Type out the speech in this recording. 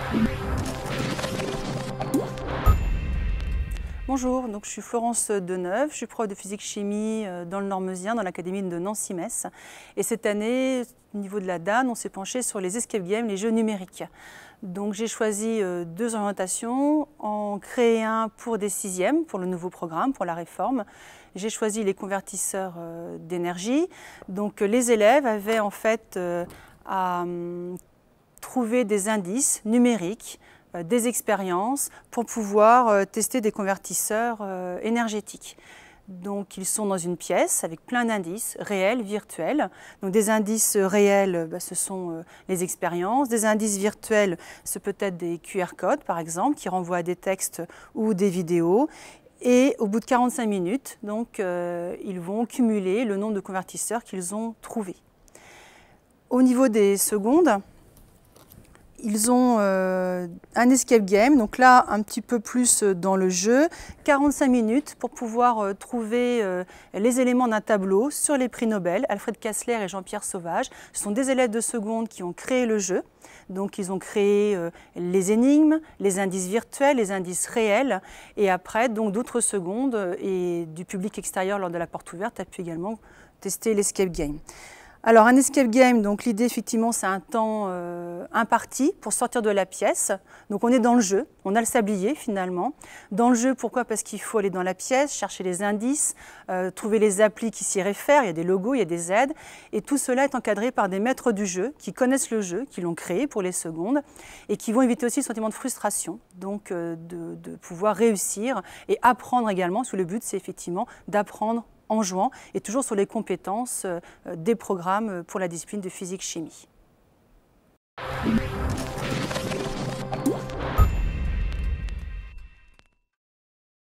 Bonjour, donc je suis Florence Deneuve, je suis prof de physique-chimie dans le Nord-Meusien, dans l'académie de Nancy-Metz. Et cette année, au niveau de la DAN, on s'est penché sur les escape games, les jeux numériques. Donc j'ai choisi deux orientations, en créer un pour des sixièmes, pour le nouveau programme, pour la réforme. J'ai choisi les convertisseurs d'énergie. Donc les élèves avaient en fait à trouver des indices numériques, des expériences pour pouvoir tester des convertisseurs énergétiques. Donc ils sont dans une pièce avec plein d'indices réels, virtuels. Donc des indices réels, ce sont les expériences. Des indices virtuels, ce peut être des QR codes par exemple, qui renvoient à des textes ou des vidéos. Et au bout de 45 minutes, donc, ils vont cumuler le nombre de convertisseurs qu'ils ont trouvés. Au niveau des secondes, ils ont un escape game, donc là un petit peu plus dans le jeu, 45 minutes pour pouvoir trouver les éléments d'un tableau sur les prix Nobel, Alfred Kastler et Jean-Pierre Sauvage. Ce sont des élèves de seconde qui ont créé le jeu, donc ils ont créé les énigmes, les indices virtuels, les indices réels, et après donc d'autres secondes et du public extérieur lors de la porte ouverte a pu également tester l'escape game. Alors un escape game, donc l'idée effectivement c'est un temps imparti pour sortir de la pièce. Donc on est dans le jeu, on a le sablier finalement. Dans le jeu, pourquoi? Parce qu'il faut aller dans la pièce, chercher les indices, trouver les applis qui s'y réfèrent, il y a des logos, il y a des aides. Et tout cela est encadré par des maîtres du jeu qui connaissent le jeu, qui l'ont créé pour les secondes et qui vont éviter aussi le sentiment de frustration, donc de pouvoir réussir et apprendre également, sous le but c'est effectivement d'apprendre en jouant et toujours sur les compétences des programmes pour la discipline de physique-chimie.